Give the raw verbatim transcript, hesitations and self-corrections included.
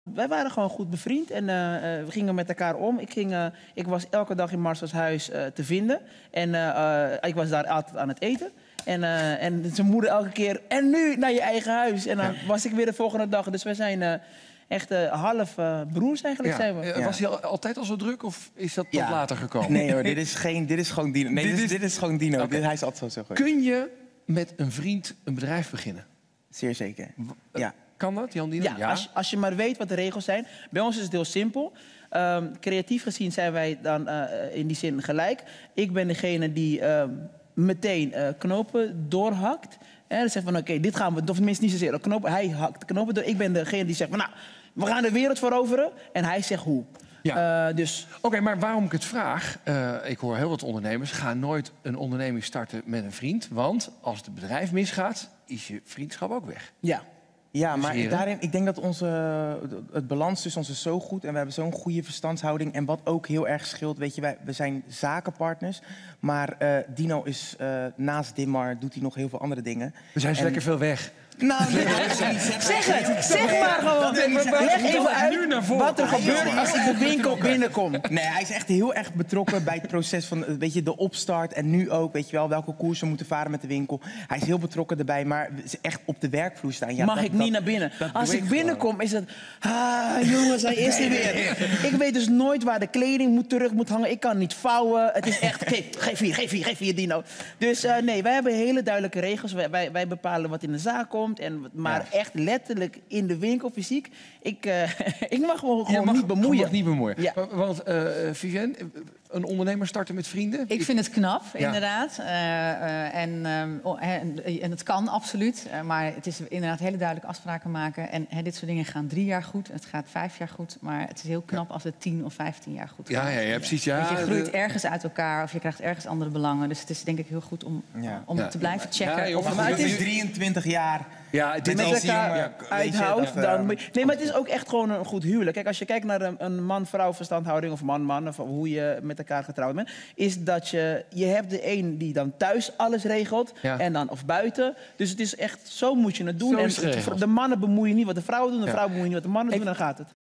wij waren gewoon goed bevriend en uh, uh, we gingen met elkaar om. Ik, ging, uh, ik was elke dag in Marcel's huis uh, te vinden en uh, uh, ik was daar altijd aan het eten. En, uh, en zijn moeder elke keer, en nu naar je eigen huis. En dan ja. was ik weer de volgende dag. Dus we zijn uh, echt uh, half uh, broers eigenlijk. Ja. Zijn we. Ja. Was hij al, altijd al zo druk of is dat ja. tot later gekomen? Nee hoor, dit is, geen, dit is gewoon Dino. Nee, dit, dit, is, dit is gewoon Dino. Okay. Dit, hij is altijd zo goed. Kun je met een vriend een bedrijf beginnen? Zeer zeker, ja. Kan dat, Jan Dino? Ja, ja. Als, als je maar weet wat de regels zijn. Bij ons is het heel simpel. Um, creatief gezien zijn wij dan uh, in die zin gelijk. Ik ben degene die uh, meteen uh, knopen doorhakt. En dan zegt van oké, okay, dit gaan we, of tenminste niet zozeer knopen. Hij hakt de knopen door. Ik ben degene die zegt van nou, we gaan de wereld veroveren. En hij zegt hoe. Ja. Uh, dus... Oké, okay, maar waarom ik het vraag, uh, ik hoor heel wat ondernemers, ga nooit een onderneming starten met een vriend. Want als het bedrijf misgaat, is je vriendschap ook weg. Ja. Ja, maar dus daarin, ik denk dat onze, het balans tussen ons is zo goed en we hebben zo'n goede verstandshouding. En wat ook heel erg scheelt, weet je, wij, we zijn zakenpartners. Maar uh, Dino is, uh, naast Dimmar, doet hij nog heel veel andere dingen. We zijn zo en... lekker veel weg. Nou, nee, zeg het! Zeg maar gewoon! Leg even uit wat er gebeurt als ik de winkel binnenkom. Nee, hij is echt heel erg betrokken bij het proces van weet je, de opstart. En nu ook, weet je wel, welke koers we moeten varen met de winkel. Hij is heel betrokken erbij, maar echt op de werkvloer staan. Ja, Mag dat, ik niet dat, naar binnen? Als ik ik binnenkom gewoon. is het... Ah, jongens, hij is er weer. Ik weet dus nooit waar de kleding moet, terug moet hangen. Ik kan niet vouwen. Het is echt... Okay, geef hier, geef hier, geef hier, Dino. Dus uh, nee, wij hebben hele duidelijke regels. Wij, wij, wij bepalen wat in de zaak komt. En, maar ja. echt letterlijk in de winkel fysiek. Ik, uh, ik mag me gewoon mag, niet bemoeien. Je mag niet bemoeien. Ja. Want uh, Vivienne, een ondernemer starten met vrienden? Ik vind het knap, ja. inderdaad. Uh, uh, en, uh, en, en het kan absoluut. Uh, maar het is inderdaad hele duidelijke afspraken maken. En uh, dit soort dingen gaan drie jaar goed. Het gaat vijf jaar goed. Maar het is heel knap ja. als het tien of vijftien jaar goed gaat. Ja, ja, ja, precies. Ja. Want je groeit ergens uit elkaar of je krijgt ergens andere belangen. Dus het is denk ik heel goed om, ja. om ja. te blijven checken. Ja, of maar het is drieëntwintig jaar. Ja, dit met als elkaar ja, uithoudt, dan... Nee, maar het is ook echt gewoon een goed huwelijk. Kijk, als je kijkt naar een, een man-vrouw verstandhouding... of man-man, of hoe je met elkaar getrouwd bent... is dat je... Je hebt de een die dan thuis alles regelt... Ja. en dan of buiten. Dus het is echt... Zo moet je het doen. En de mannen bemoeien niet wat de vrouwen doen... de ja. vrouwen bemoeien niet wat de mannen doen, dan gaat het.